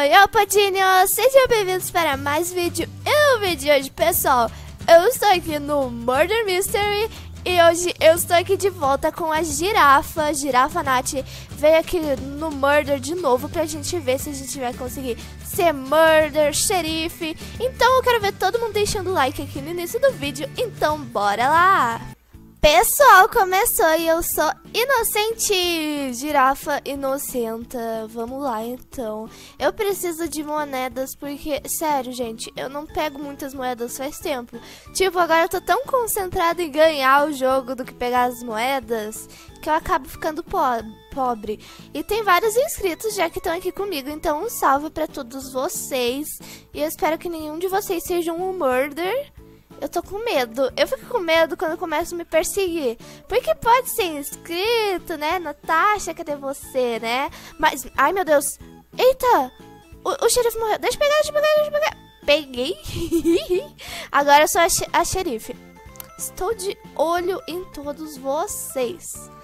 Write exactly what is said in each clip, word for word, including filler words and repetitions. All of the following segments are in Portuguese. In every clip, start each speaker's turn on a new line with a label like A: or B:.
A: Oi, Opadinhos! Sejam bem-vindos para mais vídeo. E no vídeo de hoje, pessoal, eu estou aqui no Murder Mystery. E hoje eu estou aqui de volta com a Girafa. Girafa Nath veio aqui no Murder de novo pra gente ver se a gente vai conseguir ser Murder, xerife. Então eu quero ver todo mundo deixando like aqui no início do vídeo. Então bora lá! Pessoal, começou e eu sou inocente, girafa inocenta. Vamos lá, então. Eu preciso de moedas porque, sério, gente, eu não pego muitas moedas faz tempo. Tipo, agora eu tô tão concentrada em ganhar o jogo do que pegar as moedas que eu acabo ficando po pobre. E tem vários inscritos já que estão aqui comigo, então um salve pra todos vocês. E eu espero que nenhum de vocês seja um murder. Eu tô com medo. Eu fico com medo quando começam a me perseguir. Porque pode ser inscrito, né? Natasha, cadê você, né? Mas, ai meu Deus. Eita! O, o xerife morreu. Deixa eu pegar, deixa eu pegar, deixa eu pegar. Peguei. Agora eu sou a, a xerife. Estou de olho em todos vocês.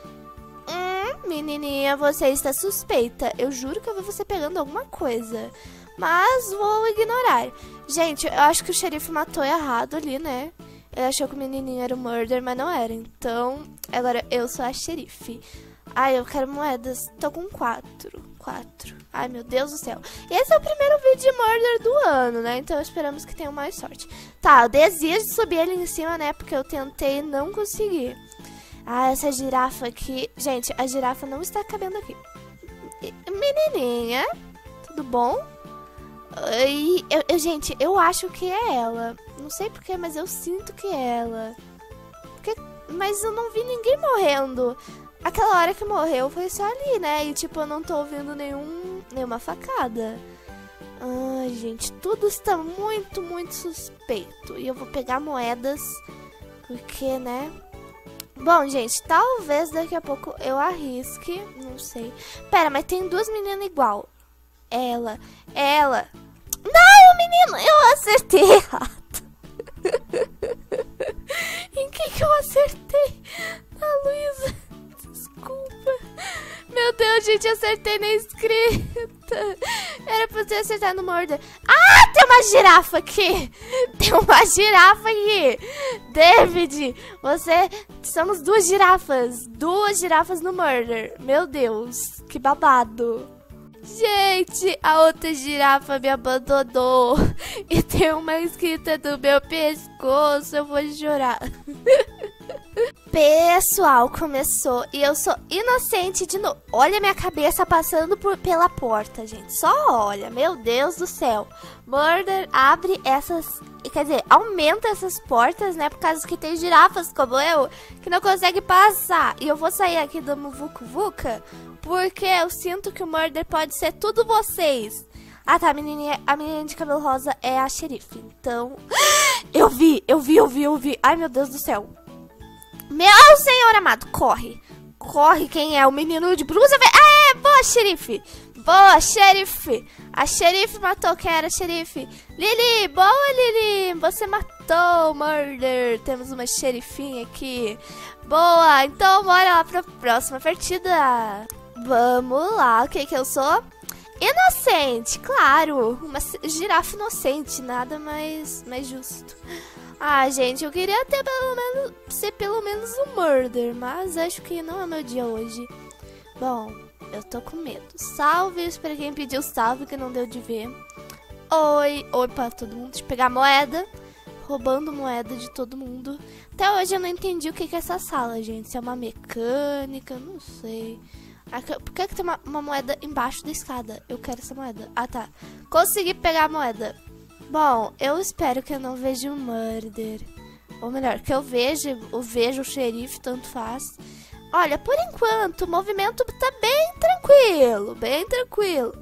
A: Hum, menininha, você está suspeita. Eu juro que eu vi você pegando alguma coisa. Mas vou ignorar. Gente, eu acho que o xerife matou errado ali, né? Ele achou que o menininho era o murder, mas não era. Então, agora eu sou a xerife. Ai, eu quero moedas. Tô com quatro. Quatro. Ai, meu Deus do céu. E esse é o primeiro vídeo de murder do ano, né? Então esperamos que tenham mais sorte. Tá, eu desejo subir ali em cima, né? Porque eu tentei e não consegui. Ah, essa girafa aqui... Gente, a girafa não está cabendo aqui. Menininha, tudo bom? E eu, eu, gente, eu acho que é ela. Não sei porquê, mas eu sinto que é ela. Porque, mas eu não vi ninguém morrendo. Aquela hora que morreu foi só ali, né? E tipo, eu não tô ouvindo nenhum, nenhuma facada. Ai, gente, tudo está muito, muito suspeito. E eu vou pegar moedas. Porque, né? Bom, gente, talvez daqui a pouco eu arrisque. Não sei. Pera, mas tem duas meninas igual. Ela, ela. Não, menino, eu acertei errado. Em que que eu acertei? Na Luísa. Desculpa. Meu Deus, gente, acertei na escrita. Era pra ter acertado no murder. Ah, tem uma girafa aqui. Tem uma girafa aqui. David, você... Somos duas girafas. Duas girafas no murder. Meu Deus, que babado. Gente, a outra girafa me abandonou. E tem uma escrita do meu pescoço. Eu vou chorar. Pessoal, começou. E eu sou inocente de novo. Olha minha cabeça passando por, pela porta, gente. Só olha, meu Deus do céu. Murder abre essas... Quer dizer, aumenta essas portas, né? Por causa que tem girafas como eu que não consegue passar. E eu vou sair aqui do Muvuca Vuca porque eu sinto que o murder pode ser tudo vocês. Ah, tá, a menininha, a menina de cabelo rosa é a xerife. Então, eu vi, eu vi, eu vi, eu vi. Ai, meu Deus do céu. Meu senhor amado, corre. Corre, quem é? O menino de blusa verde. Ah, é, boa, xerife. Boa, xerife. A xerife matou quem era xerife. Lili, boa, Lili. Você matou o murder. Temos uma xerifinha aqui. Boa, então bora lá pra próxima partida. Vamos lá, o que que eu sou? Inocente, claro. Uma girafa inocente, nada mais, mais justo. Ah, gente, eu queria ter pelo menos, ser pelo menos um murder, mas acho que não é meu dia hoje. Bom, eu tô com medo. Salves pra quem pediu salve que não deu de ver. Oi, oi pra todo mundo. Deixa eu pegar moeda. Roubando moeda de todo mundo. Até hoje eu não entendi o que que é essa sala, gente. Se é uma mecânica, não sei. Por que que tem uma, uma moeda embaixo da escada? Eu quero essa moeda. Ah, tá. Consegui pegar a moeda. Bom, eu espero que eu não veja um murder. Ou melhor, que eu veja, eu veja o xerife, tanto faz. Olha, por enquanto, o movimento tá bem tranquilo. Bem tranquilo.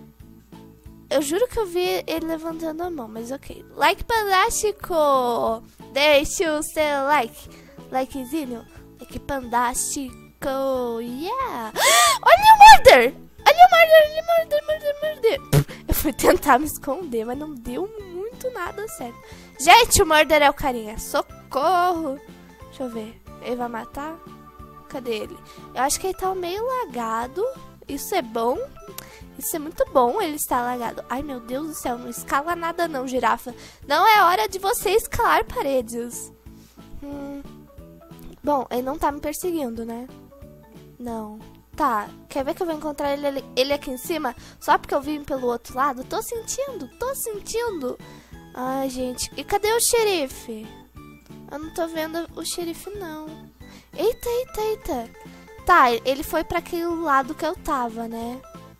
A: Eu juro que eu vi ele levantando a mão, mas ok. Like fantástico! Deixe o seu like. Likezinho. Like fantástico. Yeah! Olha o murder! Olha o murder, olha o murder, murder, murder. Eu fui tentar me esconder, mas não deu muito nada certo. Gente, o murder é o carinha. Socorro! Deixa eu ver. Ele vai matar? Cadê ele? Eu acho que ele tá meio lagado. Isso é bom. Isso é muito bom, ele está alagado. Ai, meu Deus do céu, não escala nada não, girafa. Não é hora de você escalar paredes. Hum. Bom, ele não tá me perseguindo, né? Não. Tá, quer ver que eu vou encontrar ele, ele aqui em cima? Só porque eu vim pelo outro lado? Tô sentindo, tô sentindo. Ai, gente. E cadê o xerife? Eu não tô vendo o xerife, não. Eita, eita, eita. Tá, ele foi pra aquele lado que eu tava, né?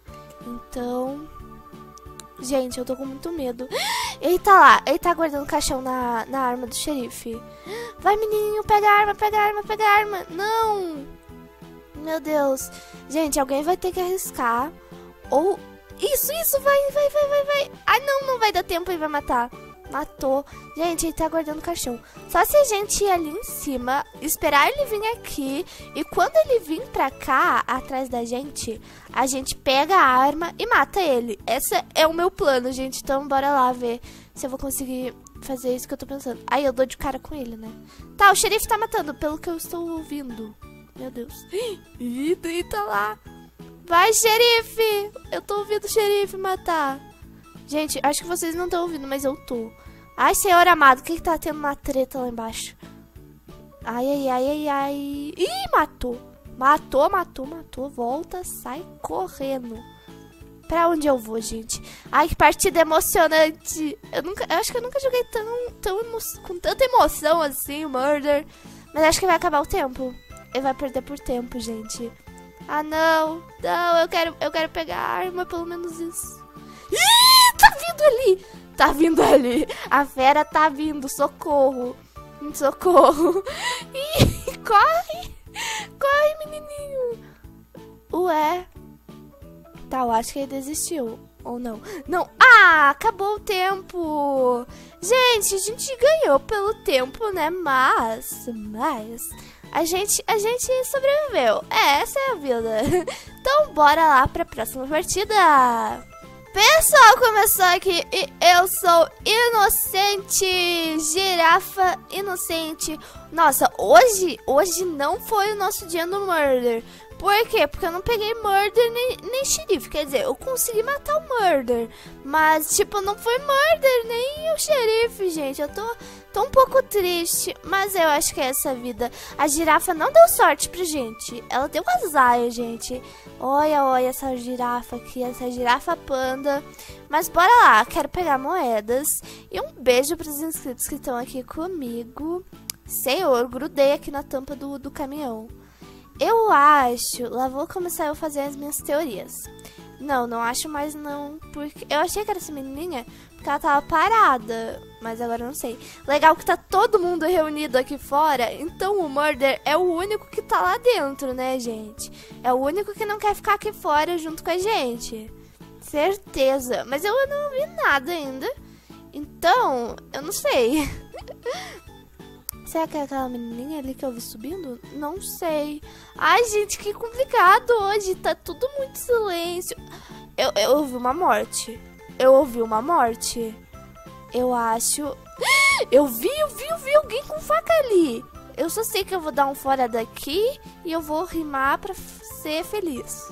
A: Então... Gente, eu tô com muito medo. Ele tá lá, ele tá guardando o caixão na, na arma do xerife. Vai, menininho, pega a arma, pega a arma, pega a arma. Não! Meu Deus. Gente, alguém vai ter que arriscar. Ou... Isso, isso, vai, vai, vai, vai, vai. Ai, não, não vai dar tempo, ele vai matar. Matou. Gente, ele tá guardando o caixão. Só se a gente ir ali em cima, esperar ele vir aqui. E quando ele vir pra cá, atrás da gente, a gente pega a arma e mata ele. Esse é o meu plano, gente. Então, bora lá ver se eu vou conseguir fazer isso que eu tô pensando. Aí, eu dou de cara com ele, né? Tá, o xerife tá matando, pelo que eu estou ouvindo. Meu Deus. Ih, tá lá. Vai, xerife. Eu tô ouvindo o xerife matar. Gente, acho que vocês não estão ouvindo, mas eu tô. Ai, senhor amado, o que que tá tendo uma treta lá embaixo? Ai, ai, ai, ai, ai. Ih, matou. Matou, matou, matou. Volta, sai correndo. Pra onde eu vou, gente? Ai, que partida emocionante. Eu, nunca, eu acho que eu nunca joguei tão, tão emo com tanta emoção assim, o Murder. Mas acho que vai acabar o tempo. Ele vai perder por tempo, gente. Ah, não. Não, eu quero, eu quero pegar a arma, pelo menos isso. Ih, tá vindo ali. Tá vindo ali. A fera tá vindo. Socorro. Socorro. Ih, corre. Corre, menininho. Ué. Tá, eu acho que ele desistiu. Ou não. Não. Ah, acabou o tempo. Gente, a gente ganhou pelo tempo, né? Mas... Mas... A gente, a gente sobreviveu. É, essa é a vida. Então, bora lá pra próxima partida. Pessoal, começou aqui e eu sou Inocente, girafa inocente. Nossa, hoje, hoje não foi o nosso dia no Murder. Por quê? Porque eu não peguei Murder nem, nem xerife. Quer dizer, eu consegui matar o Murder. Mas, tipo, não foi Murder nem o xerife, gente. Eu tô, tô um pouco triste. Mas eu acho que é essa vida. A girafa não deu sorte pra gente. Ela deu azar, gente. Olha, olha essa girafa aqui. Essa girafa panda. Mas bora lá. Quero pegar moedas. E um beijo pros inscritos que estão aqui comigo. Senhor, grudei aqui na tampa do, do caminhão. Eu acho... Lá vou começar a fazer as minhas teorias. Não, não acho mais não. Porque eu achei que era essa menininha porque ela tava parada. Mas agora eu não sei. Legal que tá todo mundo reunido aqui fora. Então o Murder é o único que tá lá dentro, né, gente? É o único que não quer ficar aqui fora junto com a gente. Certeza. Mas eu não vi nada ainda. Então, eu não sei. Será que é aquela menininha ali que eu vi subindo? Não sei. Ai, gente, que complicado hoje. Tá tudo muito silêncio. Eu, eu ouvi uma morte. Eu ouvi uma morte. Eu acho... Eu vi, eu vi, eu vi alguém com faca ali. Eu só sei que eu vou dar um fora daqui e eu vou rimar pra ser feliz.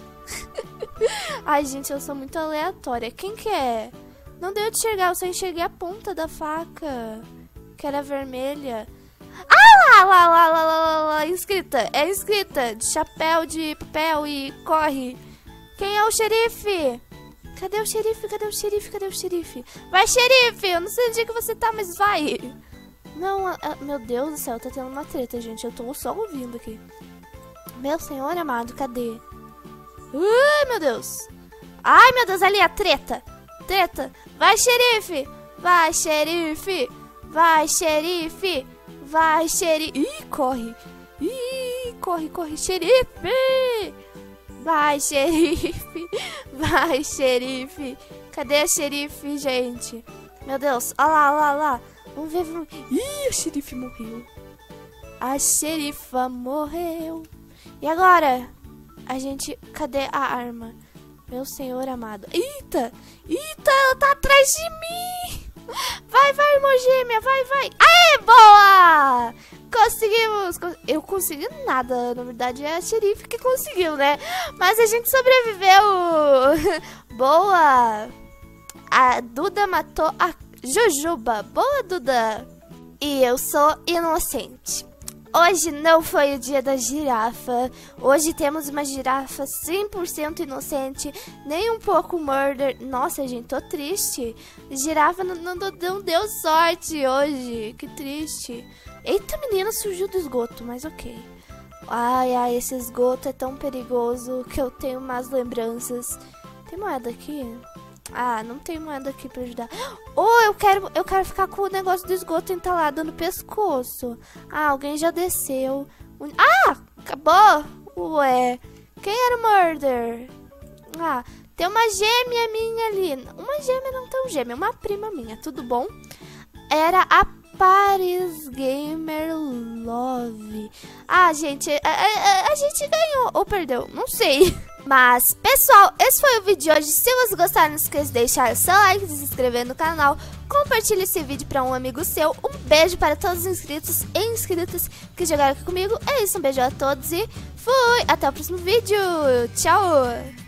A: Ai, gente, eu sou muito aleatória. Quem que é? Não deu de enxergar, eu só enxerguei a ponta da faca. Que era vermelha. Ah, lá, lá, lá, lá, lá, lá, inscrita, é inscrita, de chapéu, de papel e corre. Quem é o xerife? Cadê o xerife, cadê o xerife, cadê o xerife? Vai, xerife, eu não sei onde é que você tá, mas vai. Não, a, a, meu Deus do céu, tá tendo uma treta, gente, eu tô só ouvindo aqui. Meu senhor amado, cadê? Ai, meu Deus. Ai, meu Deus, ali a treta. Treta, vai, xerife, vai, xerife, vai, xerife. Vai, xerife. Ih, corre. Ih, corre, corre, xerife. Vai, xerife. Vai, xerife. Cadê a xerife, gente? Meu Deus, olha lá, olha lá, olha lá. Vamos ver, vamos ver. Ih, a xerife morreu. A xerifa morreu. E agora? A gente... Cadê a arma? Meu senhor amado. Eita! Eita, ela tá atrás de mim! Vai, vai, irmã gêmea, vai, vai. Aê, boa! Conseguimos. Eu consegui nada, na verdade é a xerife que conseguiu, né? Mas a gente sobreviveu. Boa! A Duda matou a Jujuba. Boa, Duda! E eu sou inocente. Hoje não foi o dia da girafa. Hoje temos uma girafa cem por cento inocente, nem um pouco murder. Nossa, gente, tô triste. Girafa não, não, não deu sorte hoje. Que triste. Eita, menina, surgiu do esgoto, mas ok. Ai, ai, esse esgoto é tão perigoso que eu tenho umas lembranças. Tem moeda aqui? Ah, não tem moeda aqui pra ajudar. Oh, eu quero, eu quero ficar com o negócio do esgoto entalado no pescoço. Ah, alguém já desceu. Ah, acabou. Ué, quem era o murder? Ah, tem uma gêmea minha ali. Uma gêmea não tão gêmea, uma prima minha, tudo bom? Era a Paris Gamer Love. Ah, gente, a, a, a gente ganhou ou perdeu, não sei. Mas, pessoal, esse foi o vídeo de hoje. Se vocês gostaram, não esqueça de deixar seu like, de se inscrever no canal, compartilhe esse vídeo para um amigo seu. Um beijo para todos os inscritos e inscritas que jogaram aqui comigo. É isso, um beijo a todos e fui! Até o próximo vídeo. Tchau!